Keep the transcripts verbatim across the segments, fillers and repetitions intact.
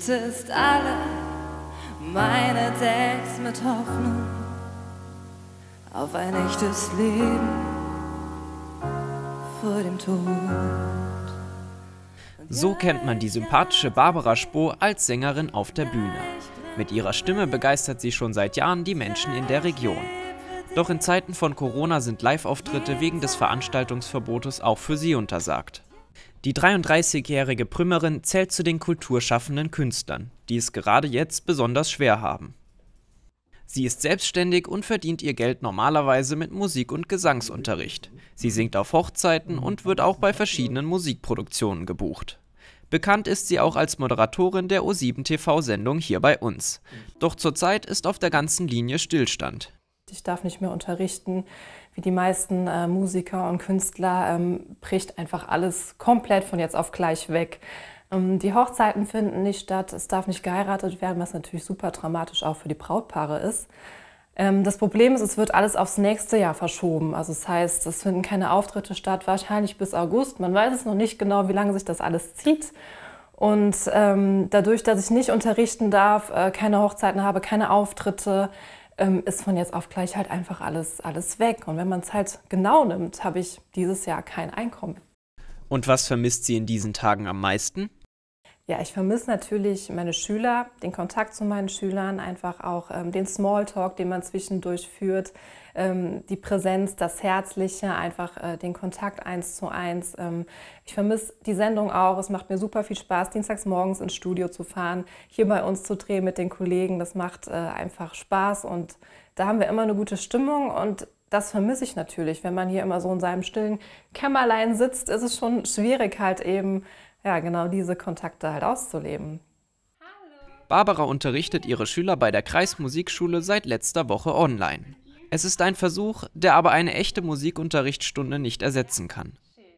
Ist alle meine Decks mit Hoffnung auf ein echtes Leben vor dem Tod. So kennt man die sympathische Barbara Spoh als Sängerin auf der Bühne. Mit ihrer Stimme begeistert sie schon seit Jahren die Menschen in der Region. Doch in Zeiten von Corona sind Live-Auftritte wegen des Veranstaltungsverbotes auch für sie untersagt. Die dreiunddreißigjährige Prümmerin zählt zu den kulturschaffenden Künstlern, die es gerade jetzt besonders schwer haben. Sie ist selbstständig und verdient ihr Geld normalerweise mit Musik- und Gesangsunterricht. Sie singt auf Hochzeiten und wird auch bei verschiedenen Musikproduktionen gebucht. Bekannt ist sie auch als Moderatorin der O sieben T V-Sendung hier bei uns. Doch zurzeit ist auf der ganzen Linie Stillstand. Ich darf nicht mehr unterrichten. Wie die meisten äh, Musiker und Künstler ähm, bricht einfach alles komplett von jetzt auf gleich weg. Ähm, die Hochzeiten finden nicht statt, es darf nicht geheiratet werden, was natürlich super dramatisch auch für die Brautpaare ist. Ähm, das Problem ist, es wird alles aufs nächste Jahr verschoben. Also das heißt, es finden keine Auftritte statt, wahrscheinlich bis August. Man weiß es noch nicht genau, wie lange sich das alles zieht. Und ähm, dadurch, dass ich nicht unterrichten darf, äh, keine Hochzeiten habe, keine Auftritte, ist von jetzt auf gleich halt einfach alles, alles weg. Und wenn man es halt genau nimmt, habe ich dieses Jahr kein Einkommen. Und was vermisst sie in diesen Tagen am meisten? Ja, ich vermisse natürlich meine Schüler, den Kontakt zu meinen Schülern, einfach auch ähm, den Smalltalk, den man zwischendurch führt, ähm, die Präsenz, das Herzliche, einfach äh, den Kontakt eins zu eins. Ähm, ich vermisse die Sendung auch. Es macht mir super viel Spaß, dienstags morgens ins Studio zu fahren, hier bei uns zu drehen mit den Kollegen. Das macht äh, einfach Spaß und da haben wir immer eine gute Stimmung und das vermisse ich natürlich. Wenn man hier immer so in seinem stillen Kämmerlein sitzt, ist es schon schwierig halt eben, ja, genau diese Kontakte halt auszuleben. Barbara unterrichtet ihre Schüler bei der Kreismusikschule seit letzter Woche online. Es ist ein Versuch, der aber eine echte Musikunterrichtsstunde nicht ersetzen kann.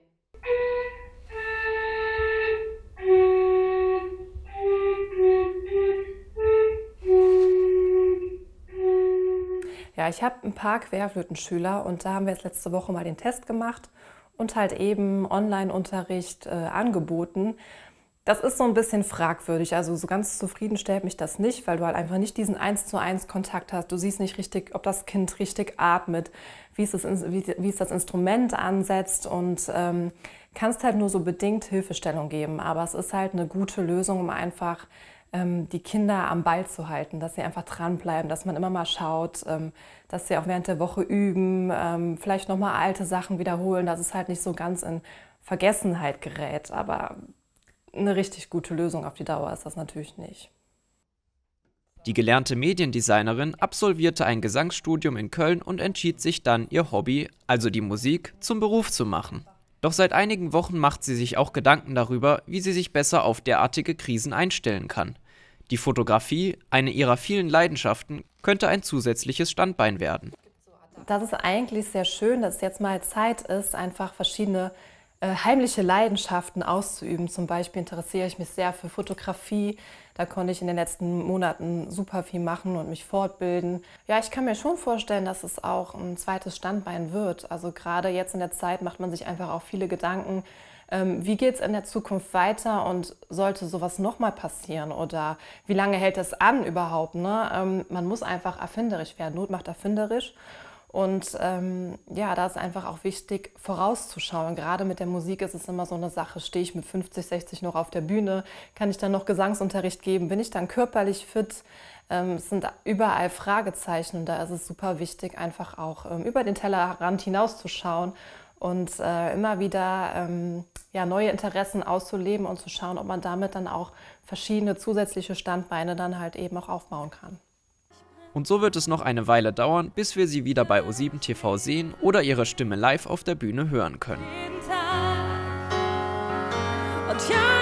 Ja, ich habe ein paar Querflötenschüler und da haben wir jetzt letzte Woche mal den Test gemacht und halt eben Online-Unterricht äh, angeboten. Das ist so ein bisschen fragwürdig, also so ganz zufrieden stellt mich das nicht, weil du halt einfach nicht diesen eins zu eins Kontakt hast. Du siehst nicht richtig, ob das Kind richtig atmet, wie es das, wie, wie es das Instrument ansetzt und ähm, kannst halt nur so bedingt Hilfestellung geben. Aber es ist halt eine gute Lösung, um einfach ähm, die Kinder am Ball zu halten, dass sie einfach dranbleiben, dass man immer mal schaut, ähm, dass sie auch während der Woche üben, ähm, vielleicht nochmal alte Sachen wiederholen, dass es halt nicht so ganz in Vergessenheit gerät. Aber eine richtig gute Lösung auf die Dauer ist das natürlich nicht. Die gelernte Mediendesignerin absolvierte ein Gesangsstudium in Köln und entschied sich dann, ihr Hobby, also die Musik, zum Beruf zu machen. Doch seit einigen Wochen macht sie sich auch Gedanken darüber, wie sie sich besser auf derartige Krisen einstellen kann. Die Fotografie, eine ihrer vielen Leidenschaften, könnte ein zusätzliches Standbein werden. Das ist eigentlich sehr schön, dass es jetzt mal Zeit ist, einfach verschiedene heimliche Leidenschaften auszuüben. Zum Beispiel interessiere ich mich sehr für Fotografie. Da konnte ich in den letzten Monaten super viel machen und mich fortbilden. Ja, ich kann mir schon vorstellen, dass es auch ein zweites Standbein wird. Also gerade jetzt in der Zeit macht man sich einfach auch viele Gedanken, ähm, wie geht es in der Zukunft weiter und sollte sowas nochmal passieren oder wie lange hält es an überhaupt? Ne? Ähm, man muss einfach erfinderisch werden. Not macht erfinderisch. Und ähm, ja, da ist einfach auch wichtig, vorauszuschauen. Gerade mit der Musik ist es immer so eine Sache, stehe ich mit fünfzig, sechzig noch auf der Bühne, kann ich dann noch Gesangsunterricht geben, bin ich dann körperlich fit? Ähm, es sind überall Fragezeichen und da ist es super wichtig, einfach auch ähm, über den Tellerrand hinauszuschauen und äh, immer wieder ähm, ja, neue Interessen auszuleben und zu schauen, ob man damit dann auch verschiedene zusätzliche Standbeine dann halt eben auch aufbauen kann. Und so wird es noch eine Weile dauern, bis wir sie wieder bei O sieben T V sehen oder ihre Stimme live auf der Bühne hören können. Und ja,